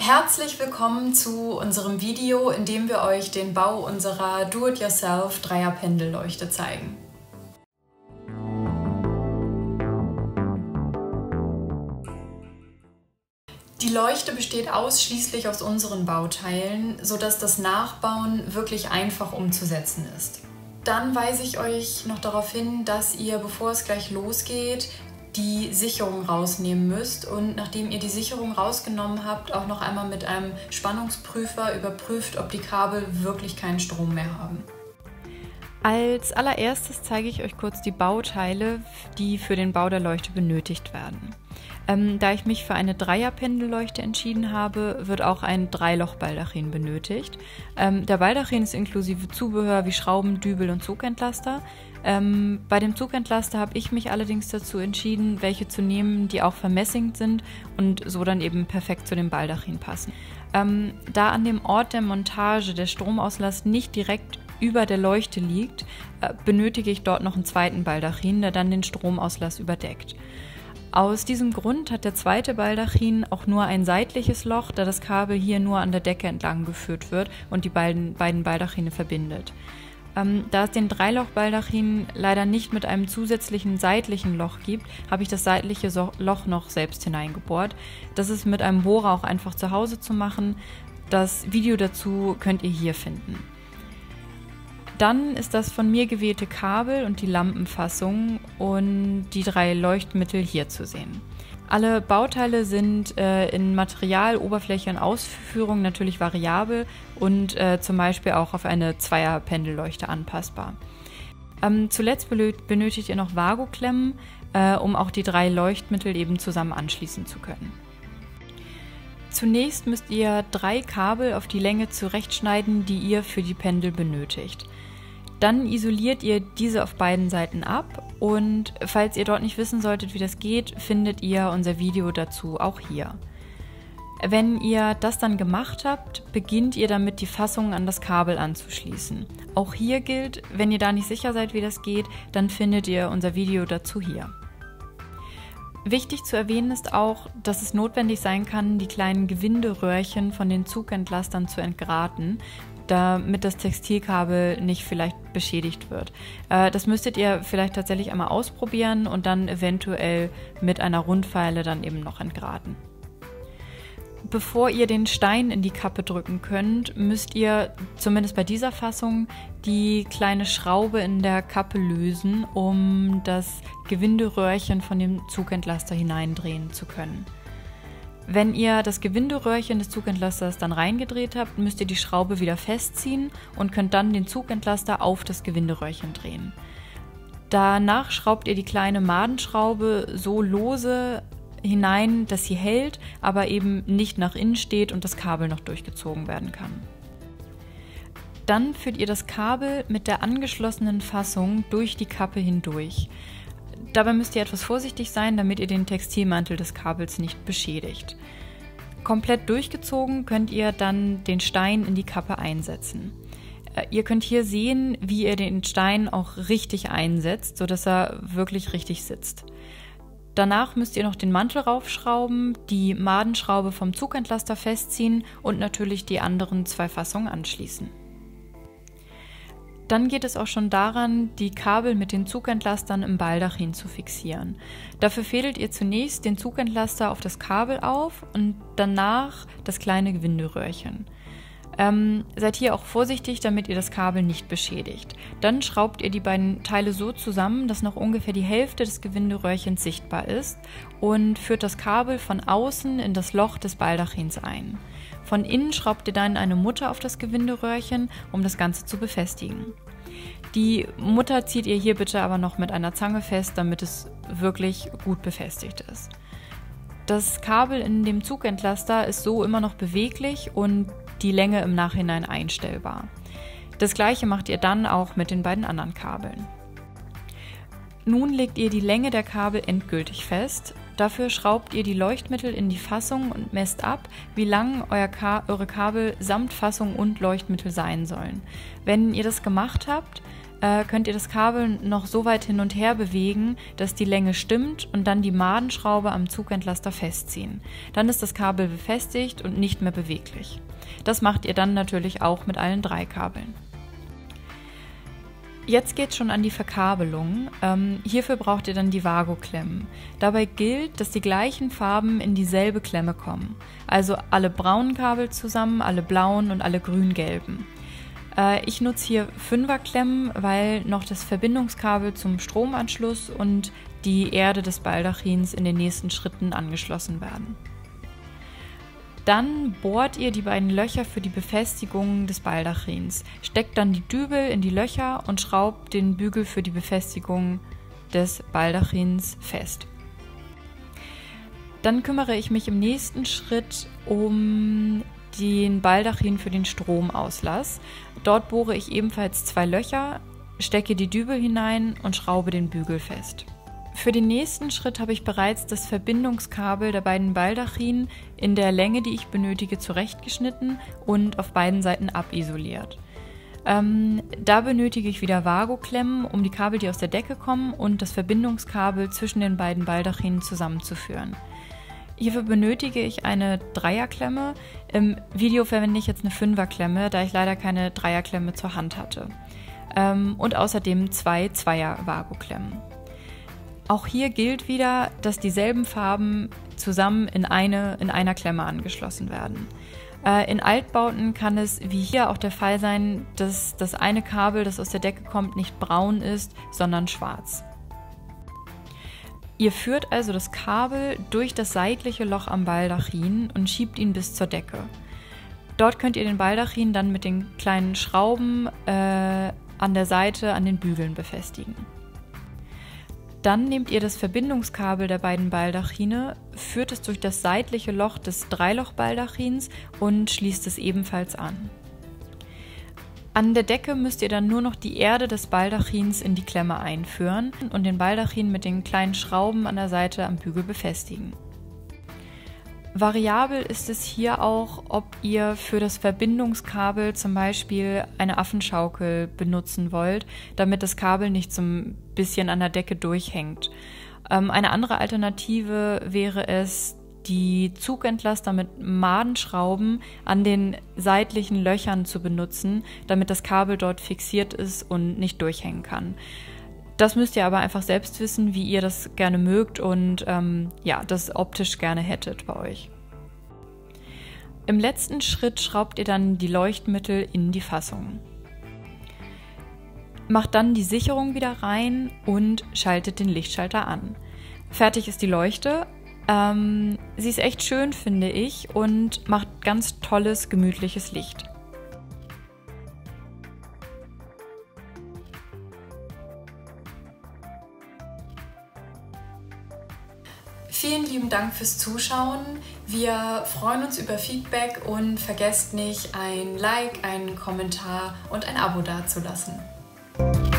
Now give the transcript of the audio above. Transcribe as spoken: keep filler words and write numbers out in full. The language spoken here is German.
Herzlich willkommen zu unserem Video, in dem wir euch den Bau unserer Do-it-yourself Dreier-Pendelleuchte zeigen. Die Leuchte besteht ausschließlich aus unseren Bauteilen, sodass das Nachbauen wirklich einfach umzusetzen ist. Dann weise ich euch noch darauf hin, dass ihr, bevor es gleich losgeht, die Sicherung rausnehmen müsst und nachdem ihr die Sicherung rausgenommen habt, auch noch einmal mit einem Spannungsprüfer überprüft, ob die Kabel wirklich keinen Strom mehr haben. Als allererstes zeige ich euch kurz die Bauteile, die für den Bau der Leuchte benötigt werden. Ähm, da ich mich für eine Dreier-Pendelleuchte entschieden habe, wird auch ein Dreiloch-Baldachin benötigt. Ähm, der Baldachin ist inklusive Zubehör wie Schrauben, Dübel und Zugentlaster. Ähm, bei dem Zugentlaster habe ich mich allerdings dazu entschieden, welche zu nehmen, die auch vermessingt sind und so dann eben perfekt zu dem Baldachin passen. Ähm, da an dem Ort der Montage der Stromauslass nicht direkt über der Leuchte liegt, äh, benötige ich dort noch einen zweiten Baldachin, der dann den Stromauslass überdeckt. Aus diesem Grund hat der zweite Baldachin auch nur ein seitliches Loch, da das Kabel hier nur an der Decke entlang geführt wird und die beiden, beiden Baldachine verbindet. Ähm, da es den Dreiloch-Baldachin leider nicht mit einem zusätzlichen seitlichen Loch gibt, habe ich das seitliche so Loch noch selbst hineingebohrt. Das ist mit einem Bohrer auch einfach zu Hause zu machen. Das Video dazu könnt ihr hier finden. Dann ist das von mir gewählte Kabel und die Lampenfassung und die drei Leuchtmittel hier zu sehen. Alle Bauteile sind äh, in Material, Oberfläche und Ausführung natürlich variabel und äh, zum Beispiel auch auf eine Zweier-Pendelleuchte anpassbar. Ähm, zuletzt benötigt ihr noch Vago-Klemmen, äh, um auch die drei Leuchtmittel eben zusammen anschließen zu können. Zunächst müsst ihr drei Kabel auf die Länge zurechtschneiden, die ihr für die Pendel benötigt. Dann isoliert ihr diese auf beiden Seiten ab und falls ihr dort nicht wissen solltet, wie das geht, findet ihr unser Video dazu auch hier. Wenn ihr das dann gemacht habt, beginnt ihr damit, die Fassung an das Kabel anzuschließen. Auch hier gilt, wenn ihr da nicht sicher seid, wie das geht, dann findet ihr unser Video dazu hier. Wichtig zu erwähnen ist auch, dass es notwendig sein kann, die kleinen Gewinderöhrchen von den Zugentlastern zu entgraten, damit das Textilkabel nicht vielleicht beschädigt wird. Das müsstet ihr vielleicht tatsächlich einmal ausprobieren und dann eventuell mit einer Rundfeile dann eben noch entgraten. Bevor ihr den Stein in die Kappe drücken könnt, müsst ihr, zumindest bei dieser Fassung, die kleine Schraube in der Kappe lösen, um das Gewinderöhrchen von dem Zugentlaster hineindrehen zu können. Wenn ihr das Gewinderöhrchen des Zugentlasters dann reingedreht habt, müsst ihr die Schraube wieder festziehen und könnt dann den Zugentlaster auf das Gewinderöhrchen drehen. Danach schraubt ihr die kleine Madenschraube so lose hinein, dass sie hält, aber eben nicht nach innen steht und das Kabel noch durchgezogen werden kann. Dann führt ihr das Kabel mit der angeschlossenen Fassung durch die Kappe hindurch. Dabei müsst ihr etwas vorsichtig sein, damit ihr den Textilmantel des Kabels nicht beschädigt. Komplett durchgezogen könnt ihr dann den Stein in die Kappe einsetzen. Ihr könnt hier sehen, wie ihr den Stein auch richtig einsetzt, sodass er wirklich richtig sitzt. Danach müsst ihr noch den Mantel raufschrauben, die Madenschraube vom Zugentlaster festziehen und natürlich die anderen zwei Fassungen anschließen. Dann geht es auch schon daran, die Kabel mit den Zugentlastern im Baldachin zu fixieren. Dafür fädelt ihr zunächst den Zugentlaster auf das Kabel auf und danach das kleine Gewinderöhrchen. Ähm, seid hier auch vorsichtig, damit ihr das Kabel nicht beschädigt. Dann schraubt ihr die beiden Teile so zusammen, dass noch ungefähr die Hälfte des Gewinderöhrchens sichtbar ist und führt das Kabel von außen in das Loch des Baldachins ein. Von innen schraubt ihr dann eine Mutter auf das Gewinderöhrchen, um das Ganze zu befestigen. Die Mutter zieht ihr hier bitte aber noch mit einer Zange fest, damit es wirklich gut befestigt ist. Das Kabel in dem Zugentlaster ist so immer noch beweglich und die Länge im Nachhinein einstellbar. Das gleiche macht ihr dann auch mit den beiden anderen Kabeln. Nun legt ihr die Länge der Kabel endgültig fest. Dafür schraubt ihr die Leuchtmittel in die Fassung und messt ab, wie lang euer Ka- eure Kabel samt Fassung und Leuchtmittel sein sollen. Wenn ihr das gemacht habt, äh, könnt ihr das Kabel noch so weit hin und her bewegen, dass die Länge stimmt und dann die Madenschraube am Zugentlaster festziehen. Dann ist das Kabel befestigt und nicht mehr beweglich. Das macht ihr dann natürlich auch mit allen drei Kabeln. Jetzt geht es schon an die Verkabelung. Ähm, hierfür braucht ihr dann die Vago-Klemmen. Dabei gilt, dass die gleichen Farben in dieselbe Klemme kommen. Also alle braunen Kabel zusammen, alle blauen und alle grün-gelben. Äh, ich nutze hier Fünfer-Klemmen, weil noch das Verbindungskabel zum Stromanschluss und die Erde des Baldachins in den nächsten Schritten angeschlossen werden. Dann bohrt ihr die beiden Löcher für die Befestigung des Baldachins, steckt dann die Dübel in die Löcher und schraubt den Bügel für die Befestigung des Baldachins fest. Dann kümmere ich mich im nächsten Schritt um den Baldachin für den Stromauslass. Dort bohre ich ebenfalls zwei Löcher, stecke die Dübel hinein und schraube den Bügel fest. Für den nächsten Schritt habe ich bereits das Verbindungskabel der beiden Baldachinen in der Länge, die ich benötige, zurechtgeschnitten und auf beiden Seiten abisoliert. Ähm, da benötige ich wieder Vago-Klemmen, um die Kabel, die aus der Decke kommen, und das Verbindungskabel zwischen den beiden Baldachinen zusammenzuführen. Hierfür benötige ich eine Dreierklemme. Im Video verwende ich jetzt eine Fünferklemme, da ich leider keine Dreierklemme zur Hand hatte. Ähm, und außerdem zwei Zweier-Vago-Klemmen. Auch hier gilt wieder, dass dieselben Farben zusammen in, eine, in einer Klemme angeschlossen werden. Äh, in Altbauten kann es wie hier auch der Fall sein, dass das eine Kabel, das aus der Decke kommt, nicht braun ist, sondern schwarz. Ihr führt also das Kabel durch das seitliche Loch am Baldachin und schiebt ihn bis zur Decke. Dort könnt ihr den Baldachin dann mit den kleinen Schrauben äh, an der Seite an den Bügeln befestigen. Dann nehmt ihr das Verbindungskabel der beiden Baldachine, führt es durch das seitliche Loch des Dreiloch-Baldachins und schließt es ebenfalls an. An der Decke müsst ihr dann nur noch die Erde des Baldachins in die Klemme einführen und den Baldachin mit den kleinen Schrauben an der Seite am Bügel befestigen. Variabel ist es hier auch, ob ihr für das Verbindungskabel zum Beispiel eine Affenschaukel benutzen wollt, damit das Kabel nicht so ein bisschen an der Decke durchhängt. Ähm, eine andere Alternative wäre es, die Zugentlaster mit Madenschrauben an den seitlichen Löchern zu benutzen, damit das Kabel dort fixiert ist und nicht durchhängen kann. Das müsst ihr aber einfach selbst wissen, wie ihr das gerne mögt und ähm, ja, das optisch gerne hättet bei euch. Im letzten Schritt schraubt ihr dann die Leuchtmittel in die Fassung. Macht dann die Sicherung wieder rein und schaltet den Lichtschalter an. Fertig ist die Leuchte. Ähm, sie ist echt schön, finde ich, und macht ganz tolles, gemütliches Licht. Vielen lieben Dank fürs Zuschauen. Wir freuen uns über Feedback und vergesst nicht, ein Like, einen Kommentar und ein Abo dazulassen.